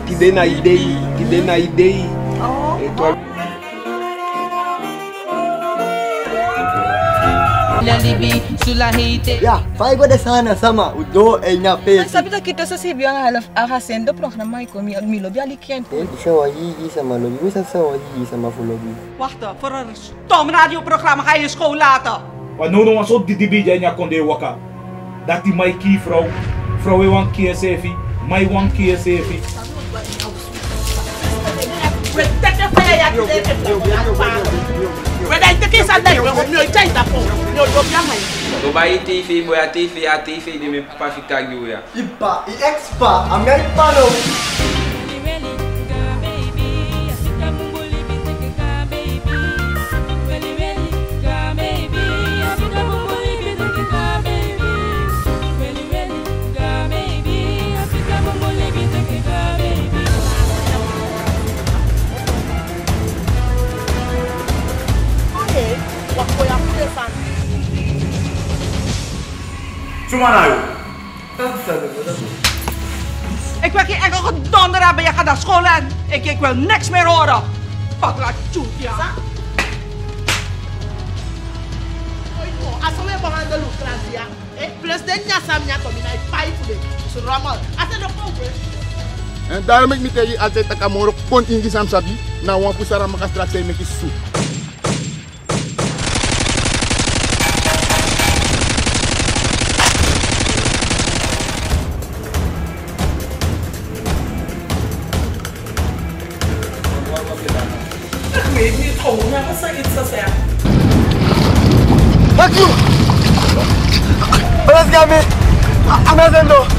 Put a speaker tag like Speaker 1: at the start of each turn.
Speaker 1: dê na ideia.
Speaker 2: Ya, fai gue de sana sama udo enya pesi.
Speaker 3: Sabi ta kita sa sibi ang haciendo programa ko mi lobi ali kent.
Speaker 2: Isa wahi sama lobi, misa sa wahi sama fulobi.
Speaker 4: Wacht, voor een stom radioprogramma ga je school laten.
Speaker 5: Maar nu nog zo die bij je kon de waka. Dat die mij kie vrouw je wan kie sefi, mij wan kie sefi.
Speaker 6: Dubai TV, boya TV, a TV de me pa ficar guia.
Speaker 2: Ipa, i expa, americano.
Speaker 5: Cuma na yo.
Speaker 4: Ik wil geen enkel gedonder hebben, je gaat naar school en ik wil niks meer horen. Pak laat tjoet, ja.
Speaker 7: Als we behandelen de Lucrazia, president Nassamia komt in een fight today. So Ramal, als je nog over.
Speaker 8: En daarom ik niet altijd dat Kamoro komt in die samsabi, na wan pusara maka straks zijn met die soep.
Speaker 4: Ik weet niet hoe, maar wat is het zeggen?
Speaker 2: Fuck you! Let's go, man. I'm not